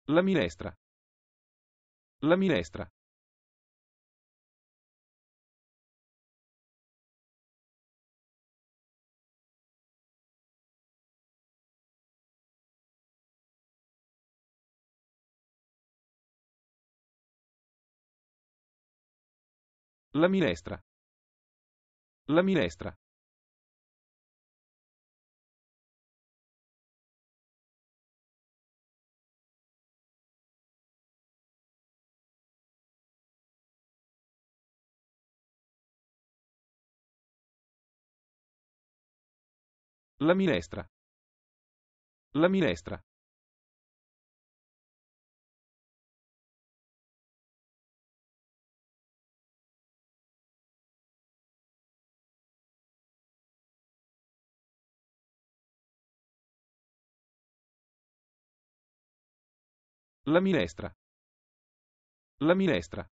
La minestra. La minestra. La minestra. La minestra. La minestra. La minestra. La minestra. La minestra.